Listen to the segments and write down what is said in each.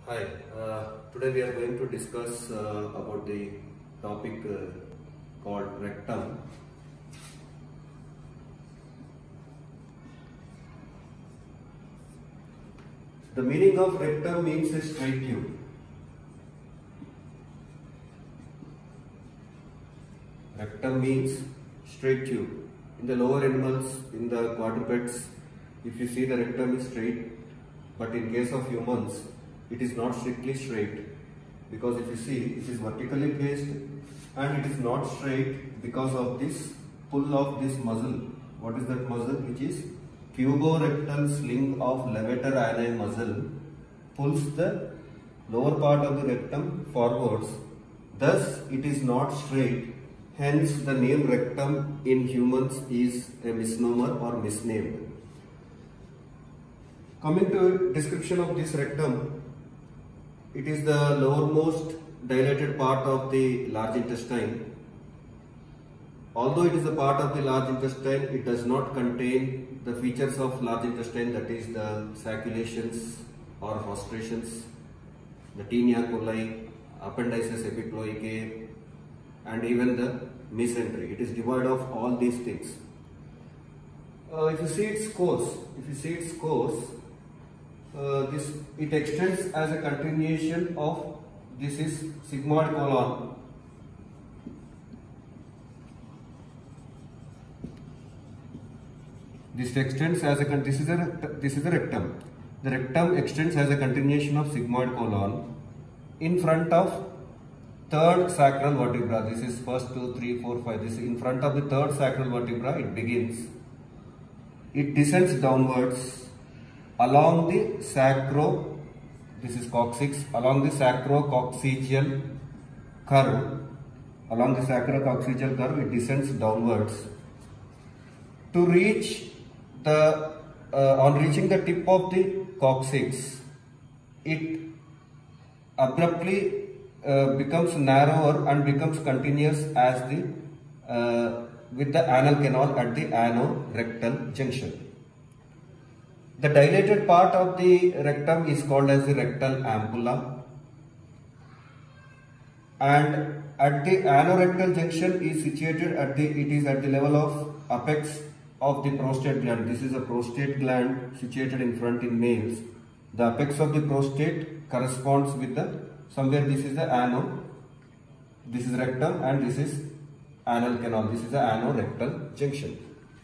Hi, today we are going to discuss about the topic called rectum. The meaning of rectum means a straight tube. Rectum means straight tube. In the lower animals, in the quadrupeds, if you see the rectum is straight, but in case of humans, it is not strictly straight, because if you see, it is vertically placed and it is not straight because of this pull of this muscle. What is that muscle? Which is puborectal sling of levator ani muscle pulls the lower part of the rectum forwards. Thus, it is not straight. Hence, the name rectum in humans is a misnomer or misnamed. Coming to description of this rectum, it is the lowermost dilated part of the large intestine. Although it is a part of the large intestine, it does not contain the features of large intestine, that is the saculations or rostrations, the tinea coli, appendices epiploicae, and even the mesentery. It is devoid of all these things. If you see its course, it extends as a continuation of this is sigmoid colon. This extends as a this is a rectum. The rectum extends as a continuation of sigmoid colon in front of third sacral vertebra. This is first 2, 3, 4, 5. This is in front of the third sacral vertebra. It begins. It descends downwards along the this is coccyx, along the sacrococcygeal curve. Along the sacrococcygeal curve, it descends downwards to reach the on reaching the tip of the coccyx. It abruptly becomes narrower and becomes continuous as the with the anal canal at the anorectal junction. The dilated part of the rectum is called as the rectal ampulla, and at the anorectal junction is situated at the level of apex of the prostate gland. This is a prostate gland situated in front in males. The apex of the prostate corresponds with the somewhere. This is the this is rectum, and this is anal canal. This is the anorectal junction.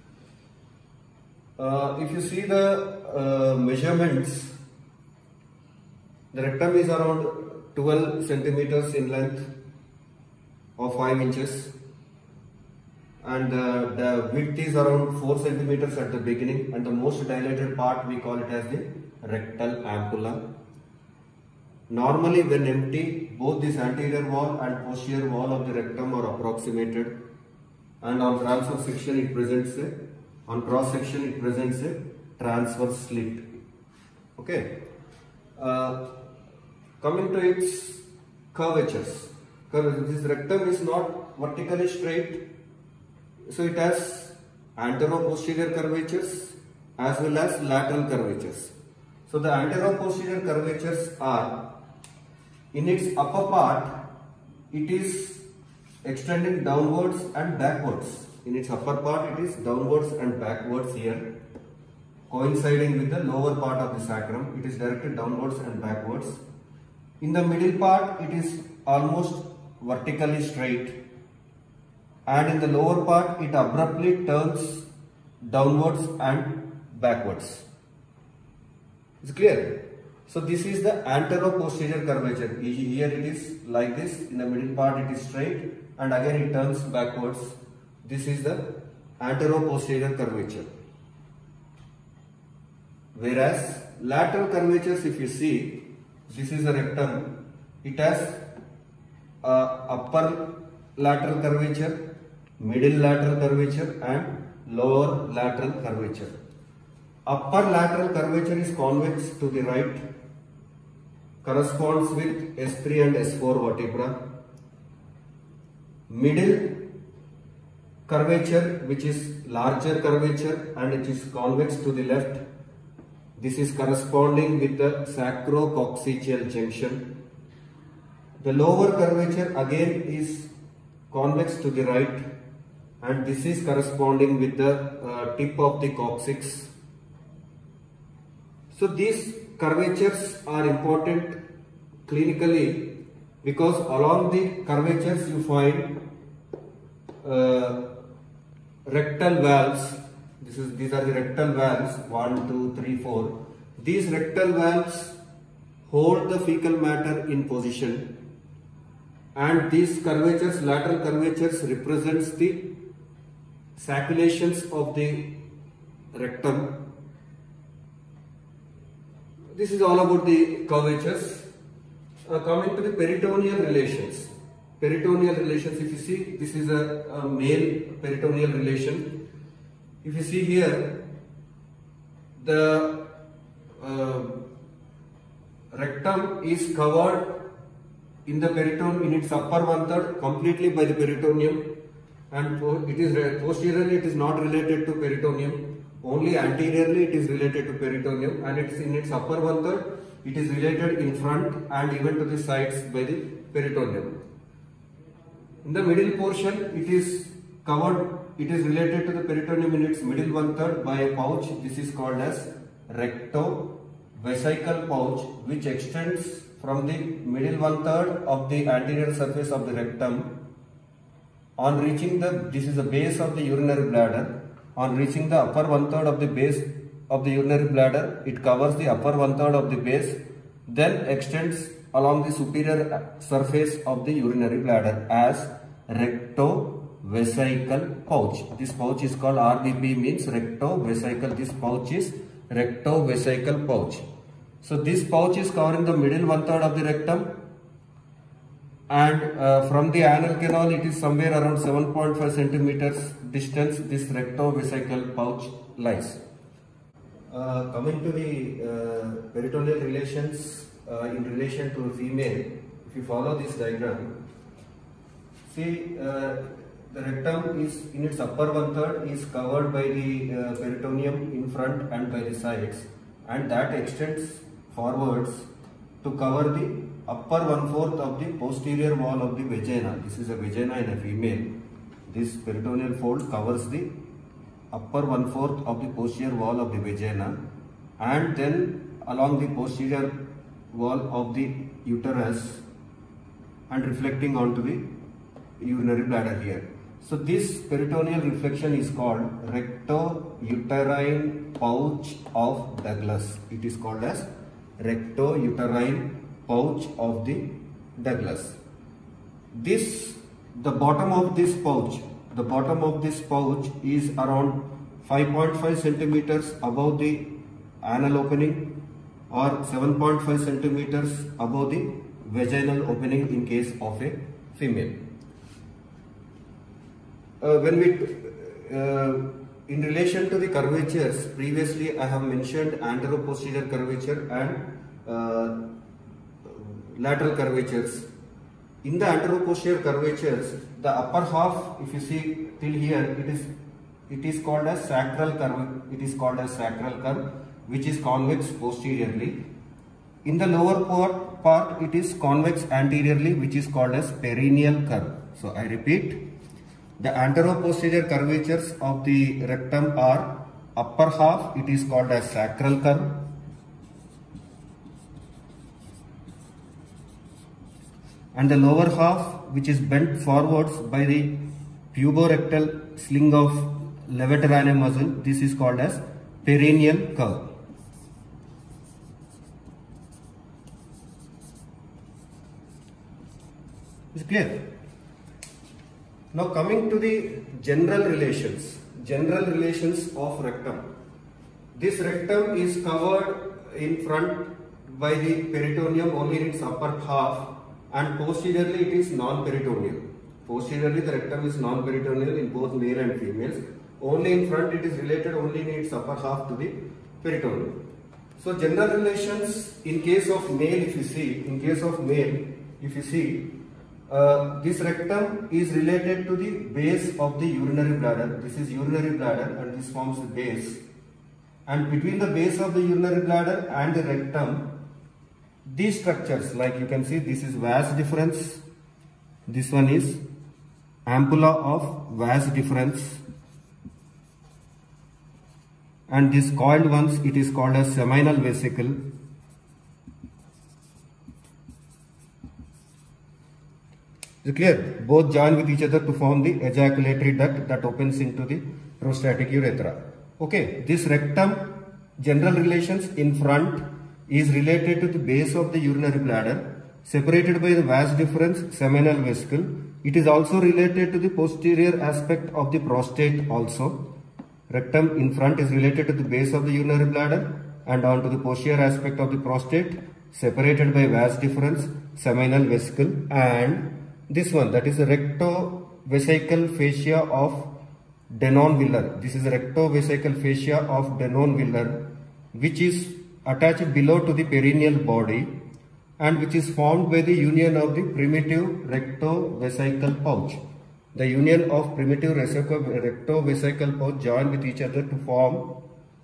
If you see the measurements, the rectum is around 12 centimeters in length or 5 inches, and the width is around 4 centimeters at the beginning, and the most dilated part we call it as the rectal ampulla. Normally, when empty, both this anterior wall and posterior wall of the rectum are approximated, and on transverse section it presents a transverse slit. Okay. Coming to its curvatures. This rectum is not vertically straight, so it has antero-posterior curvatures as well as lateral curvatures. So the antero-posterior curvatures are, in its upper part, it is extending downwards and backwards. In its upper part, it is downwards and backwards here, coinciding with the lower part of the sacrum. It is directed downwards and backwards. In the middle part, it is almost vertically straight, and in the lower part, it abruptly turns downwards and backwards. Is it clear? So this is the antero-posterior curvature. Here it is like this. In the middle part, it is straight, and again it turns backwards. This is the antero-posterior curvature. Whereas lateral curvatures, if you see, this is a rectum. It has upper lateral curvature, middle lateral curvature, and lower lateral curvature. Upper lateral curvature is convex to the right, corresponds with S3 and S4 vertebra. Middle curvature, which is larger curvature and it is convex to the left, This is corresponding with the sacrococcygeal junction. The lower curvature again is convex to the right, and this is corresponding with the tip of the coccyx. So these curvatures are important clinically because along the curvatures you find rectal valves. These are the rectal valves, 1, 2, 3, 4. These rectal valves hold the fecal matter in position, and these curvatures, lateral curvatures, represents the saculations of the rectum. This is all about the curvatures. Coming to the peritoneal relations. Peritoneal relations, if you see, this is a male peritoneal relation. If you see here, the rectum is covered in the peritoneum, in its upper one third, completely by the peritoneum, and it is posteriorly it is not related to peritoneum. Only anteriorly it is related to peritoneum, and it's in its upper one third it is related in front and even to the sides by the peritoneum. In the middle portion it is covered, it is related to the peritoneum in its middle one third by a pouch. This is called as rectovesical pouch, which extends from the middle one third of the anterior surface of the rectum. On reaching this is the base of the urinary bladder. On reaching the upper one third of the base of the urinary bladder, it covers the upper one third of the base, then extends along the superior surface of the urinary bladder as rectovesical pouch. This pouch is called RVP, means rectovesical. This pouch is rectovesical pouch. So this pouch is covering the middle one third of the rectum, and from the anal canal it is somewhere around 7.5 centimeters distance this rectovesical pouch lies. Coming to the peritoneal relations in relation to a female, if you follow this diagram, see the rectum is in its upper one third is covered by the peritoneum in front and by the sides, and that extends forwards to cover the upper 1/4 of the posterior wall of the vagina. This is a vagina in a female. This peritoneal fold covers the upper 1/4 of the posterior wall of the vagina, and then along the posterior wall of the uterus and reflecting onto the urinary bladder here. So this peritoneal reflection is called rectouterine pouch of Douglas. It is called as rectouterine pouch of the Douglas. The bottom of this pouch is around 5.5 centimeters above the anal opening or 7.5 centimeters above the vaginal opening in case of a female. In relation to the curvatures, previously I have mentioned anteroposterior curvature and lateral curvatures. In the anteroposterior curvatures, the upper half, if you see till here, it is called as sacral curve. It is called as sacral curve, which is convex posteriorly. In the lower part, it is convex anteriorly, which is called as perineal curve. So I repeat, the anteroposterior curvatures of the rectum are upper half, it is called as sacral curve. And the lower half, which is bent forwards by the puborectal sling of levator muscle, this is called as perineal curve. Is it clear? Now coming to the general relations of rectum. This rectum is covered in front by the peritoneum only in its upper half, and posteriorly it is non-peritoneal. Posteriorly the rectum is non-peritoneal in both male and females. Only in front it is related only in its upper half to the peritoneum. So general relations in case of male, if you see, this rectum is related to the base of the urinary bladder. This is urinary bladder and this forms the base. And between the base of the urinary bladder and the rectum, these structures, like you can see, this is vas deferens, this one is ampulla of vas deferens, and this coiled ones, it is called as seminal vesicle. Is it clear? Both join with each other to form the ejaculatory duct that opens into the prostatic urethra. Okay, this rectum general relations in front is related to the base of the urinary bladder, separated by the vas deferens, seminal vesicle. It is also related to the posterior aspect of the prostate also. Rectum in front is related to the base of the urinary bladder and onto the posterior aspect of the prostate, separated by vas deferens, seminal vesicle, and this one, that is the rectovesical fascia of Denonviller. This is the rectovesical fascia of Denonviller, which is attached below to the perineal body and which is formed by the union of the primitive rectovesical pouch. The union of primitive rectovesical pouch join with each other to form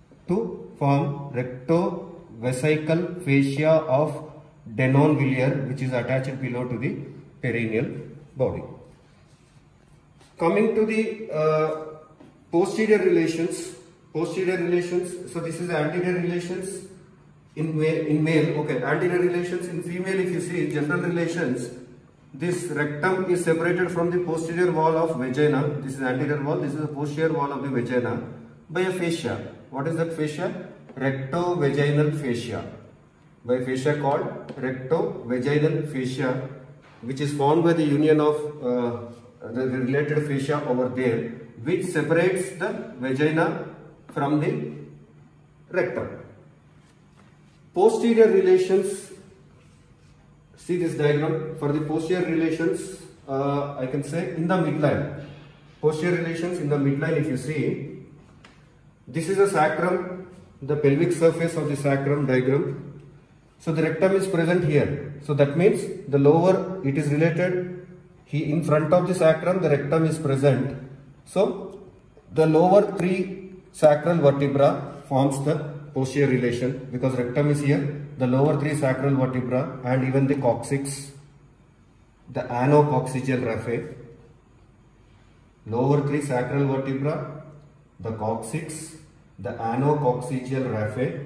rectovesical fascia of Denonviller, which is attached below to the perineal body. Coming to the posterior relations. So this is anterior relations in male. Okay, anterior relations in female. If you see general relations, this rectum is separated from the posterior wall of vagina. This is anterior wall. This is the posterior wall of the vagina by a fascia. What is that fascia? Rectovaginal fascia. By a fascia called rectovaginal fascia, which is formed by the union of the related fascia over there, which separates the vagina from the rectum. Posterior relations, see this diagram. For the posterior relations, I can say in the midline. Posterior relations in the midline, if you see, this is a sacrum, the pelvic surface of the sacrum diagram. So the rectum is present here. So that means the lower, it is related, in front of the sacrum, the rectum is present. So the lower three sacral vertebra forms the posterior relation, because rectum is here, the lower three sacral vertebra and even the coccyx, the anococcygeal raphe, lower three sacral vertebra, the coccyx, the anococcygeal raphe,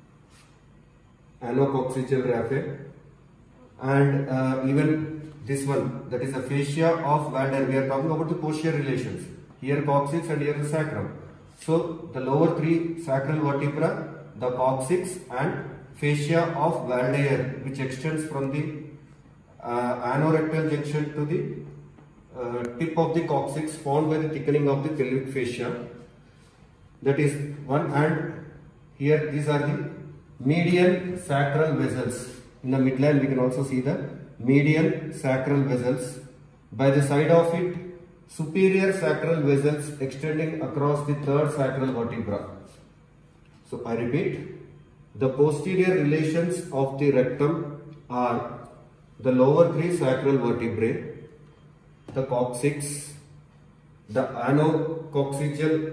and even this one, that is the fascia of Walder. We are talking about the posterior relations. Here coccyx and here the sacrum. So the lower three sacral vertebra, the coccyx and fascia of Walder, which extends from the anorectal junction to the tip of the coccyx, formed by the thickening of the pelvic fascia. That is one. And here these are the median sacral vessels. In the midline we can also see the median sacral vessels. By the side of it, superior sacral vessels extending across the third sacral vertebra. So I repeat, the posterior relations of the rectum are the lower three sacral vertebrae, the coccyx, the anococcygeal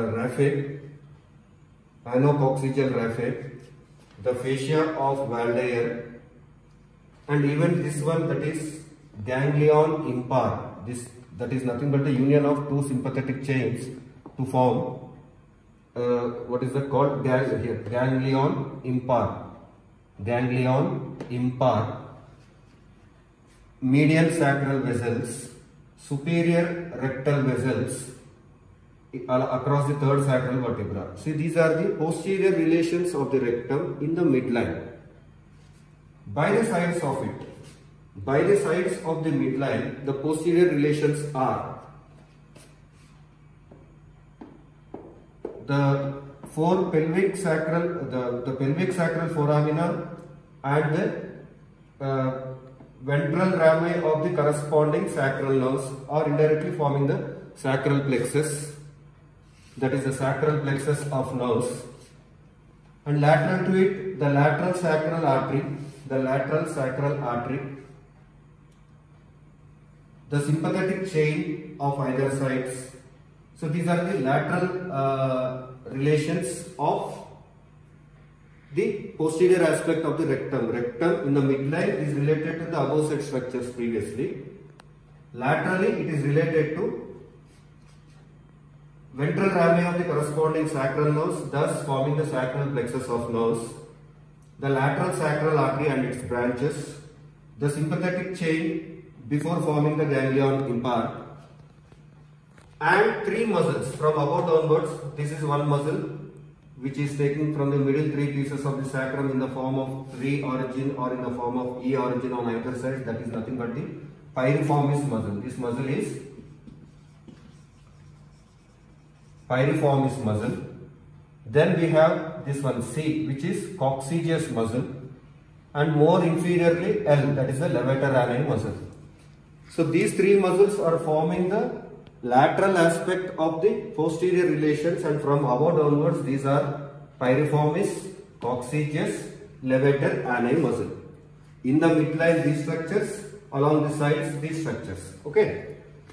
raphe, the fascia of Walder, and even this one, that is ganglion impar. That is nothing but the union of two sympathetic chains to form what is that called? Ganglion impar. Medial sacral vessels, superior rectal vessels across the third sacral vertebra. See, these are the posterior relations of the rectum in the midline. By the sides of the midline, the posterior relations are the pelvic sacral foramina and the ventral rami of the corresponding sacral nerves are indirectly forming the sacral plexus. That is the sacral plexus of nerves. And lateral to it, the lateral sacral artery, the sympathetic chain of either sides. So these are the lateral relations of the posterior aspect of the rectum. Rectum in the midline is related to the above said structures previously. Laterally it is related to ventral rami of the corresponding sacral nerves, thus forming the sacral plexus of nerves, the lateral sacral artery and its branches, the sympathetic chain before forming the ganglion impart, and three muscles from above downwards. This is one muscle which is taken from the middle three pieces of the sacrum in the form of tree origin or in the form of E origin on either side. That is nothing but the piriformis muscle. This muscle is piriformis muscle. Then we have this one C, which is coccygeus muscle, and more inferiorly L, that is the levator ani muscle. So these three muscles are forming the lateral aspect of the posterior relations, and from above downwards these are piriformis, coccygeus, levator ani muscle. In the midline these structures, along the sides these structures. Okay.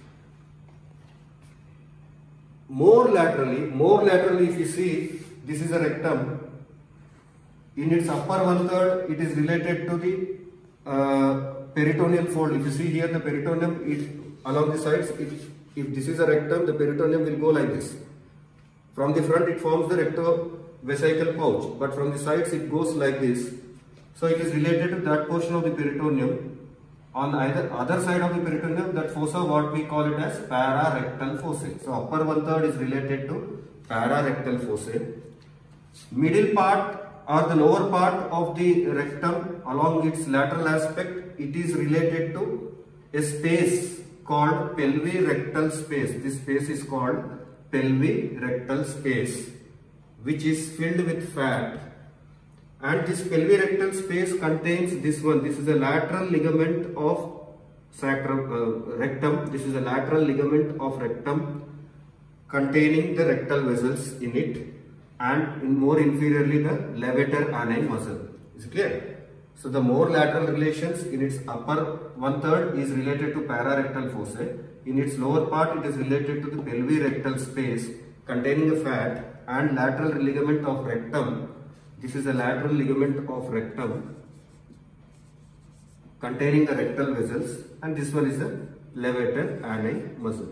More laterally if you see, this is a rectum. In its upper one third it is related to the peritoneal fold. If you see here the peritoneum, along the sides, if this is a rectum, the peritoneum will go like this. From the front it forms the rectovesical pouch, but from the sides it goes like this. So it is related to that portion of the peritoneum. On either other side of the peritoneum, that fossa, what we call it as pararectal fossae. So upper one third is related to pararectal fossae. Middle part or the lower part of the rectum along its lateral aspect, it is related to a space called pelvirectal space. This space is called pelvirectal space, which is filled with fat. And this pelvirectal space contains this one. This is a lateral ligament of rectum. This is a lateral ligament of rectum containing the rectal vessels in it, and more inferiorly the levator ani muscle. Is it clear? So the more lateral relations, in its upper one third is related to pararectal fossae. In its lower part it is related to the pelvirectal space containing the fat and lateral ligament of rectum. This is a lateral ligament of rectum containing the rectal vessels, and this one is the levator ani muscle.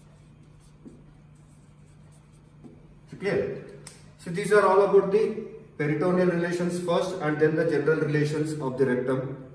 Is it clear? So these are all about the peritoneal relations first, and then the general relations of the rectum.